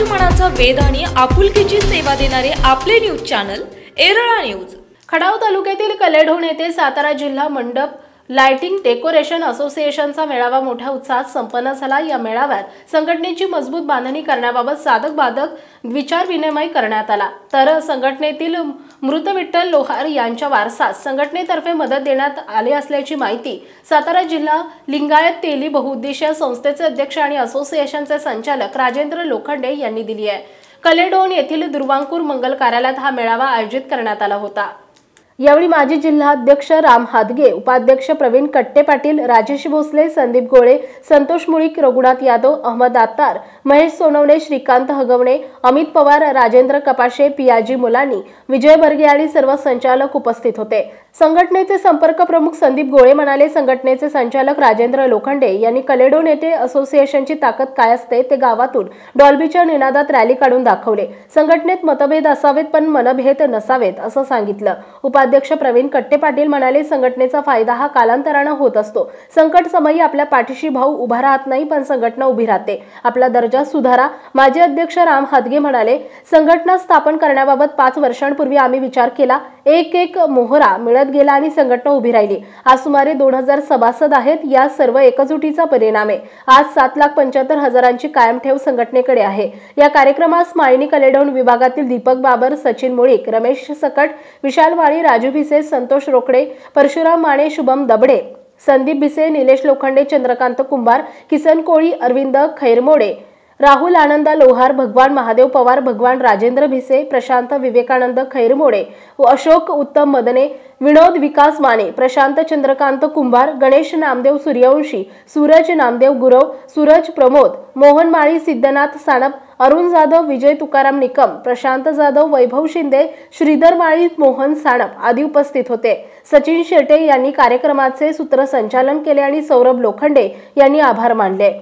मराठमोळ्याचा वेध आणि आपुलकीची सेवा देणारे आपले news channel Erala news. Khatav तालुक्यातील कलेढोण येथे सातारा जिल्हा मंडप लाइटिंग डेकोरेशन असोसिएशनचा मेळावा मोठ्या उत्साहात संपन्न झाला। या मेळाव्यात संघटनेची मजबूत बांधणी करण्याबाबत साधक बाधक विचार विनिमय करण्यात आला। तर संघटनेतील मृत विठ्ठल लोहार यांच्या वारसास संघटनेतर्फे मदत देण्यात आली असल्याची माहिती सातारा जिल्हा लिंगायत तेली बहुउद्देशीय संस्थेचे अध्यक्ष आणि असोसिएशनचे संचालक राजेंद्र लोखंडे यांनी दिली आहे। कलेढोण येथील दुर्वांकूर मंगल कार्यालयात हा मेळावा आयोजित करण्यात आला होता। यावेळी माजी जिल्हाध्यक्ष राम हादगे, उपाध्यक्ष प्रवीण कट्टे पाटील, राजेश भोसले, संदीप गोळे, संतोष मुळीक, रघुनाथ यादव, अहमद आत्तार, महेश सोनवणे, श्रीकांत हगवणे, अमित पवार, राजेंद्र कपाशे, पियाजी मुलानी, विजय बर्गे आणि सर्व संचालक उपस्थित होते। संघटनेचे संपर्क प्रमुख संदीप गोळे म्हणाले, संघटनेचे संचालक राजेंद्र लोखंडे यांनी कलेढोण येथे असोसिएशनची ताकद काय असते ते गावातून डॉल्बीच्या निनादात रॅली काढून दाखवले। संघटनेत मतभेद असावेत पण मनभेद नसावेत असं सांगितलं। उपाध्यक्ष प्रवीण कट्टे पाटील म्हणाले, संघटनेचा फायदा हा कालांतराने होत असतो। संकट समयी आपल्या पाठीशी भाऊ उभा राहत नाही पण संघटना उभी राहते। आपला दर्जा सुधारा। माजी अध्यक्ष राम हादगे म्हणाले, संघटना स्थापन करण्याबाबत 5 वर्षांपूर्वी आम्ही विचार केला। एक मोहरा मिळत गेला आणि संघटना उभी राहिली। आज सुमारे 2000 सभासद आहेत। या सर्व एकजुटीचा परिणाम आहे। आज 7,75,000ची कायम ठेव संघटनेकडे आहे। या कार्यक्रमास माळणी कलेढोण विभागातील दीपक बाबर, सचिन मुळीक, रमेश सकट, विशाल माळी, राजू भिसे, संतोष रोकडे, परशुराम माने, शुभम दबडे, संदीप भिसे, निलेश लोखंडे, चंद्रकांत कुंभार, किसन कोळी, अरविंद खैरमोडे, राहुल आनंद लोहार, भगवान महादेव पवार, भगवान राजेंद्र भिसे, प्रशांत विवेकानंद खैरमोडे, अशोक उत्तम मदने, विनोद विकास माने, प्रशांत चंद्रकांत कुंभार, गणेश नामदेव सूर्यवंशी, सूरज नामदेव गुरव, सूरज प्रमोद, मोहन माळी, सिद्धनाथ सानप, अरुण जाधव, विजय तुकाराम निकम, प्रशांत जाधव, वैभव शिंदे, श्रीधर माळी, मोहन सानप आदी उपस्थित होते। सचिन शेटे यांनी कार्यक्रमाचे सूत्रसंचालन केले आणि सौरभ लोखंडे यांनी आभार मानले।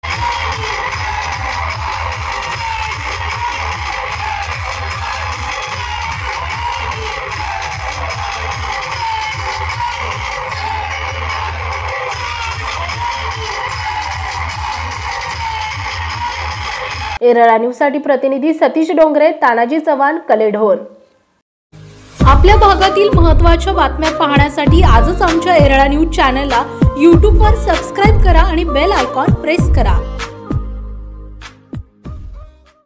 एरळा न्यूजसाठी प्रतिनिधी सतीश डोंगरे, तानाजी चव्हाण, कलेढोण। आपल्या भागातील महत्त्वाच्या बातम्या पाहण्यासाठी आजच आमच्या एरळा न्यूज चॅनलला YouTube वर सबस्क्राइब करा आणि बेल आयकॉन प्रेस करा।